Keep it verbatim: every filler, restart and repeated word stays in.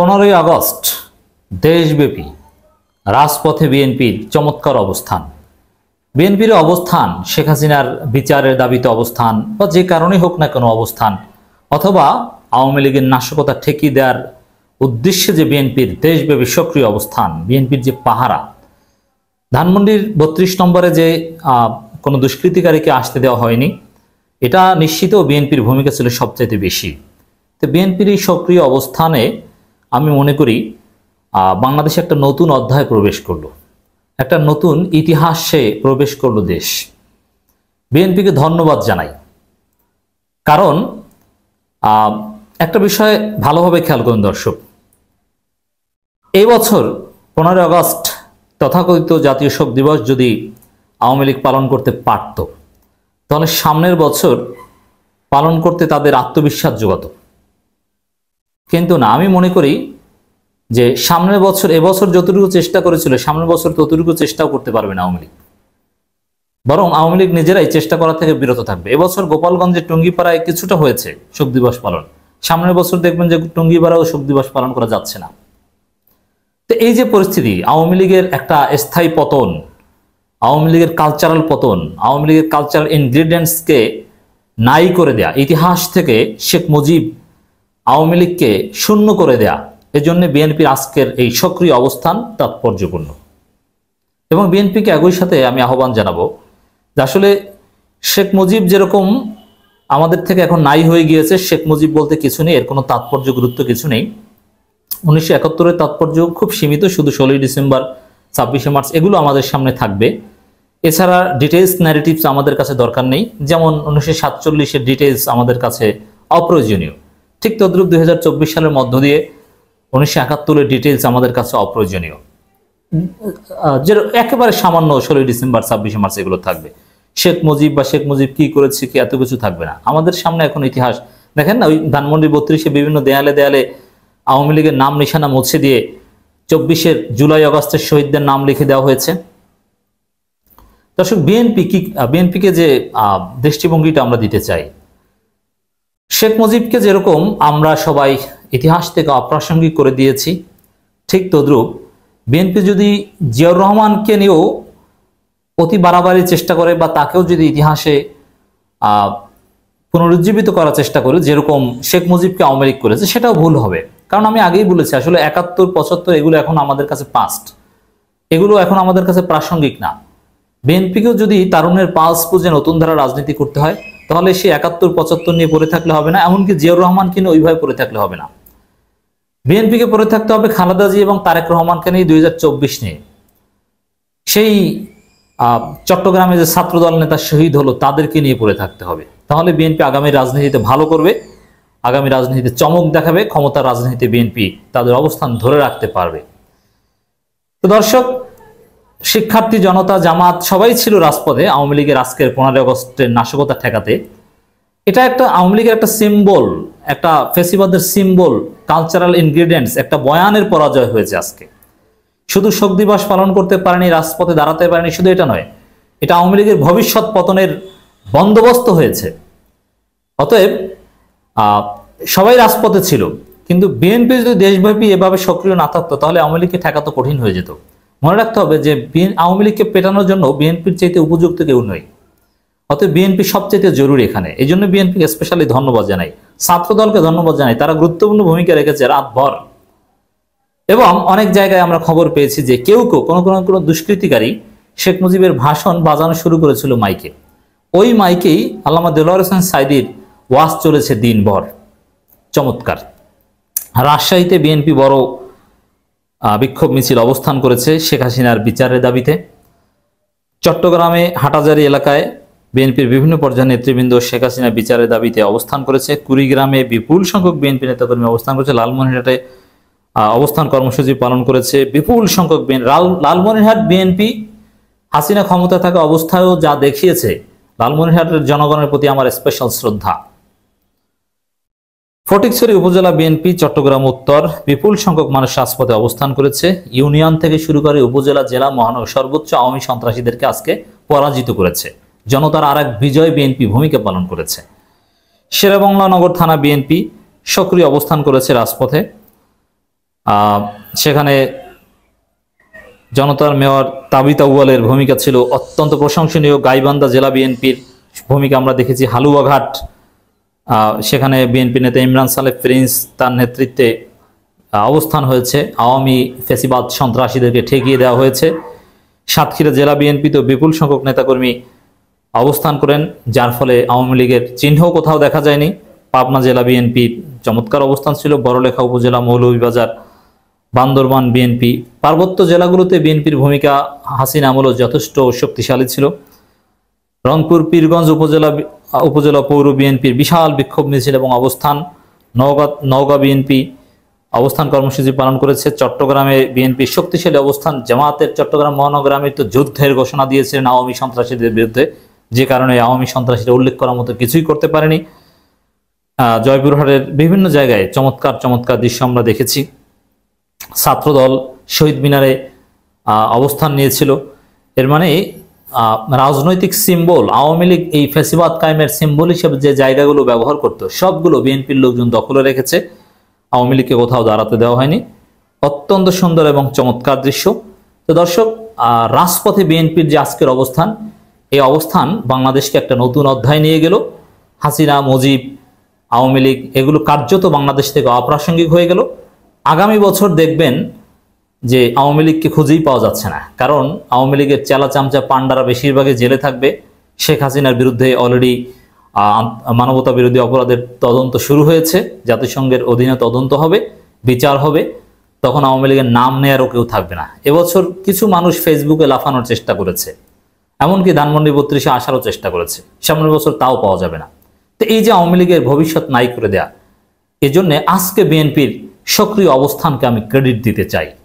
পনেরোই আগস্ট দেশব্যাপী রাজপথে বিএনপির চমৎকার অবস্থান। বিএনপির অবস্থান শেখ হাসিনার বিচারের দাবিতে অবস্থান বা যে কারণে হোক না কোনো অবস্থান, অথবা আওয়ামী লীগের নাশকতা ঠেকিয়ে দেওয়ার উদ্দেশ্যে যে বিএনপির দেশব্যাপী সক্রিয় অবস্থান, বিএনপির যে পাহারা, ধানমন্ডির বত্রিশ নম্বরে যে কোনো দুষ্কৃতিকারীকে আসতে দেওয়া হয়নি, এটা নিশ্চিত বিএনপির ভূমিকা ছিল সবচাইতে বেশি। তো বিএনপির এই সক্রিয় অবস্থানে আমি মনে করি বাংলাদেশে একটা নতুন অধ্যায় প্রবেশ করলো, একটা নতুন ইতিহাসে প্রবেশ করলো দেশ। বিএনপিকে ধন্যবাদ জানাই, কারণ একটা বিষয় ভালোভাবে খেয়াল করুন দর্শক, এই বছর পনেরোই আগস্ট তথাকথিত জাতীয় শোক দিবস যদি আওয়ামী লীগ পালন করতে পারত, তাহলে সামনের বছর পালন করতে তাদের আত্মবিশ্বাস জোগাত। কিন্তু না, আমি মনে করি যে সামনের বছর, এবছর যতটুকু চেষ্টা করেছিল সামনের বছর ততটুকু চেষ্টাও করতে পারবে না আওয়ামী লীগ, বরং আওয়ামী লীগ নিজেরাই চেষ্টা করা থেকে বিরত থাকবে। এবছর গোপালগঞ্জের টুঙ্গিপাড়ায় কিছুটা হয়েছে শোক দিবস পালন, সামনের বছর দেখবেন যে টুঙ্গিপাড়াও শোক দিবস পালন করা যাচ্ছে না। তো এই যে পরিস্থিতি, আওয়ামী লীগের একটা স্থায়ী পতন, আওয়ামী লীগের কালচারাল পতন, আওয়ামী লীগের কালচারাল ইনগ্রিডিয়েন্টসকে নাই করে দেয়া, ইতিহাস থেকে শেখ মুজিব আওয়ামী লীগকে শূন্য করে দেয়া, এজন্য বিএনপির আজকের এই সক্রিয় অবস্থান তাৎপর্যপূর্ণ। এবং বিএনপিকে একই সাথে আমি আহ্বান জানাবো যে আসলে শেখ মুজিব যেরকম আমাদের থেকে এখন নাই হয়ে গিয়েছে, শেখ মুজিব বলতে কিছু নেই, এর কোনো তাৎপর্য গুরুত্ব কিছু নেই। উনিশশো একাত্তরের তাৎপর্য খুব সীমিত, শুধু ষোলোই ডিসেম্বর, ছাব্বিশে মার্চ এগুলো আমাদের সামনে থাকবে। এছাড়া ডিটেলস ন্যারেটিভস আমাদের কাছে দরকার নেই, যেমন উনিশশো সাতচল্লিশের ডিটেলস আমাদের কাছে অপ্রয়োজনীয়, ঠিক তদ্রুপ দুই হাজার চব্বিশ সালের মধ্য দিয়ে উনিশশো একাত্তরের ডিটেলস আমাদের কাছে অপ্রয়োজনীয়, যে একেবারে সামান্য ষোলোই ডিসেম্বর, ছাব্বিশে মার্চ এগুলো থাকবে। শেখ মুজিব বা শেখ মুজিব কি করেছে কি এত কিছু থাকবে না। আমাদের সামনে এখন ইতিহাস দেখেন না, ওই ধানমন্ডি বত্রিশে বিভিন্ন দেয়ালে দেয়ালে আওয়ামী লীগের নাম নিশানা মুছে দিয়ে চব্বিশের জুলাই আগস্টের শহীদদের নাম লিখে দেওয়া হয়েছে। দর্শক, বিএনপি কি, বিএনপিকে যে দৃষ্টিভঙ্গিটা আমরা দিতে চাই, শেখ মুজিবকে যেরকম আমরা সবাই ইতিহাস থেকে অপ্রাসঙ্গিক করে দিয়েছি, ঠিক তদ্রুপ বিএনপি যদি জিয়াউর রহমানকে নিয়েও অতি বাড়াবাড়ির চেষ্টা করে বা তাকেও যদি ইতিহাসে পুনরুজ্জীবিত করার চেষ্টা করে যেরকম শেখ মুজিবকে আওয়ামী লীগ করেছে, সেটাও ভুল হবে। কারণ আমি আগেই বলেছি, আসলে একাত্তর পঁচাত্তর এগুলো এখন আমাদের কাছে পাস্ট, এগুলো এখন আমাদের কাছে প্রাসঙ্গিক না। বিএনপিকেও যদি তারুণের পালস বুঝে নতুন ধারা রাজনীতি করতে হয়, তাহলে সে একাত্তর পঁচাত্তর নিয়ে পড়ে থাকলে হবে না, এমনকি জিয়াউর রহমানকে নিয়ে ওইভাবে পড়ে থাকলে হবে না। বিএনপিকে পড়ে থাকতে হবে খালেদা জিয়া এবং তারেক রহমানকে নিয়ে দুই হাজার চব্বিশ নিয়ে, সেই চট্টগ্রামে যে ছাত্রদল নেতা শহীদ হলো তাদেরকে নিয়ে পড়ে থাকতে হবে। তাহলে বিএনপি আগামী রাজনীতিতে ভালো করবে, আগামী রাজনীতিতে চমক দেখাবে, ক্ষমতার রাজনীতিতে বিএনপি তাদের অবস্থান ধরে রাখতে পারবে। তো দর্শক, শিক্ষার্থী জনতা, জামাত সবাই ছিল রাজপথে আওয়ামী লীগের আজকের পনেরোই আগস্টের নাশকতা ঠেকাতে। এটা একটা আওয়ামী লীগের একটা সিম্বল, একটা ফেসিবাদের সিম্বল, কালচারাল ইনগ্রিডিয়েন্টস, একটা বয়ানের পরাজয় হয়েছে আজকে। শুধু শোক দিবস পালন করতে পারেনি, রাজপথে দাঁড়াতে পারেনি, শুধু এটা নয়, এটা আওয়ামী লীগের ভবিষ্যৎ পতনের বন্দোবস্ত হয়েছে। অতএব সবাই রাজপথে ছিল, কিন্তু বিএনপি যদি দেশব্যাপী এভাবে সক্রিয় না থাকতো তাহলে আওয়ামী লীগকে ঠেকাতে কঠিন হয়ে যেত। মনে রাখতে হবে যে আওয়ামী লীগকে পেটানোর জন্য বিএনপির চাইতে উপযুক্ত কেউ নয়। অতএব বিএনপি সবচেয়ে জরুরি এখানে, এই জন্য বিএনপিকে স্পেশালি ধন্যবাদ জানাই, ছাত্রদলকে ধন্যবাদ জানাই, তারা গুরুত্বপূর্ণ ভূমিকা রেখেছে রাতভর। এবং অনেক জায়গায় আমরা খবর পেয়েছি যে কেউ কেউ কোনো কোনো কোনো দুষ্কৃতিকারী শেখ মুজিবের ভাষণ বাজানো শুরু করেছিল মাইকে। ওই মাইকেই আল্লামা দেলোয়ার হোসেন সাঈদীর ওয়াজ চলেছে দিনভর, চমৎকার। রাজশাহীতে বিএনপি বড় বিক্ষোভ মিছিল অবস্থান করেছে শেখ হাসিনার বিচারের দাবিতে। চট্টগ্রামে হাটাজারি এলাকায় বিএনপির বিভিন্ন পর্যায়ের নেতৃবৃন্দ শেখ হাসিনা বিচারের দাবিতে অবস্থান করেছে। কুড়িগ্রামে বিপুল সংখ্যক বিএনপি নেতাকর্মী অবস্থান করেছে। লালমনিরহাটে অবস্থান কর্মসূচি পালন করেছে বিপুল সংখ্যক বিএনপি। লালমনিরহাট বিএনপি হাসিনা ক্ষমতা থাকা অবস্থায়ও যা দেখিয়েছে, লালমনিরহাটের জনগণের প্রতি আমার স্পেশাল শ্রদ্ধা। ফটিকছড়ি উপজেলা বিএনপি চট্টগ্রাম উত্তর বিপুল সংখ্যক মানুষ রাজপথে অবস্থান করেছে। ইউনিয়ন থেকে শুরু করে উপজেলা, জেলা, মহানগর সর্বোচ্চ আওয়ামী সন্ত্রাসীদেরকে আজকে পরাজিত করেছে। জনতার আর এক বিজয় বিএনপি ভূমিকা পালন করেছে। শেরেবাংলা নগর থানা বিএনপি সক্রিয় অবস্থান করেছে রাজপথে। সেখানে জনতার মেয়র তাবিত আউয়ালের ভূমিকা ছিল অত্যন্ত প্রশংসনীয়। গাইবান্ধা জেলা বিএনপির ভূমিকা আমরা দেখেছি। হালুয়াঘাট সেখানে বিএনপি নেতা ইমরান সালেহ প্রিন্স তার নেতৃত্বে অবস্থান হয়েছে, আওয়ামী ফেসিবাদ সন্ত্রাসীদেরকে ঠেকিয়ে দেওয়া হয়েছে। সাতক্ষীরা জেলা বিএনপিতে বিপুল সংখ্যক নেতাকর্মী অবস্থান করেন, যার ফলে আওয়ামী লীগের চিহ্ন কোথাও দেখা যায়নি। পাবনা জেলা বিএনপির চমৎকার অবস্থান ছিল। বড়লেখা উপজেলা, মৌলভীবাজার, বান্দরবান বিএনপি, পার্বত্য জেলাগুলোতে বিএনপির ভূমিকা হাসিনা আমলও যথেষ্ট শক্তিশালী ছিল। রংপুর পীরগঞ্জ উপজেলা উপজেলা পৌর বিএনপির বিশাল বিক্ষোভ মিছিল এবং অবস্থান। নওগাঁ নওগাঁ বিএনপি অবস্থান কর্মসূচি পালন করেছে। চট্টগ্রামে বিএনপির শক্তিশালী অবস্থান। জামায়াতের চট্টগ্রাম মহানগর আমির তো যুদ্ধের ঘোষণা দিয়েছিলেন আওয়ামী সন্ত্রাসীদের বিরুদ্ধে, যে কারণে আওয়ামী সন্ত্রাসীরা উল্লেখ করার মতো কিছুই করতে পারেনি। জয়পুরহাটের বিভিন্ন জায়গায় চমৎকার চমৎকার দৃশ্য আমরা দেখেছি। ছাত্রদল শহীদ মিনারে অবস্থান নিয়েছিল। এর মানে রাজনৈতিক সিম্বল, আওয়ামী লীগ এই ফ্যাসিবাদ কায়েমের সিম্বল হিসেবে যে জায়গাগুলো ব্যবহার করত সবগুলো বিএনপির লোকজন দখলে রেখেছে। আওয়ামী লীগকে কোথাও দাঁড়াতে দেওয়া হয়নি। অত্যন্ত সুন্দর এবং চমৎকার দৃশ্য। তো দর্শক, রাজপথে বিএনপির যে আজকের অবস্থান, এই অবস্থান বাংলাদেশকে একটা নতুন অধ্যায় নিয়ে গেল। হাসিনা, মুজিব, আওয়ামী লীগ এগুলো কার্যত বাংলাদেশ থেকে অপ্রাসঙ্গিক হয়ে গেল। আগামী বছর দেখবেন যে আওয়ামী লীগকে খুঁজেই পাওয়া যাচ্ছে না, কারণ আওয়ামী লীগের চেলা চামচা পান্ডারা বেশিরভাগই জেলে থাকবে। শেখ হাসিনার বিরুদ্ধে অলরেডি মানবতা বিরোধী অপরাধের তদন্ত শুরু হয়েছে, জাতিসংঘের অধীনে তদন্ত হবে, বিচার হবে, তখন আওয়ামী লীগের নাম নেয়ারও কেউ থাকবে না। এবছর কিছু মানুষ ফেসবুকে লাফানোর চেষ্টা করেছে, এমনকি ধানমন্ডি বত্রিশে আসারও চেষ্টা করেছে, সামনের বছর তাও পাওয়া যাবে না। তো এই যে আওয়ামী লীগের ভবিষ্যৎ নাই করে দেয়া, এজন্য আজকে বিএনপির সক্রিয় অবস্থানকে আমি ক্রেডিট দিতে চাই।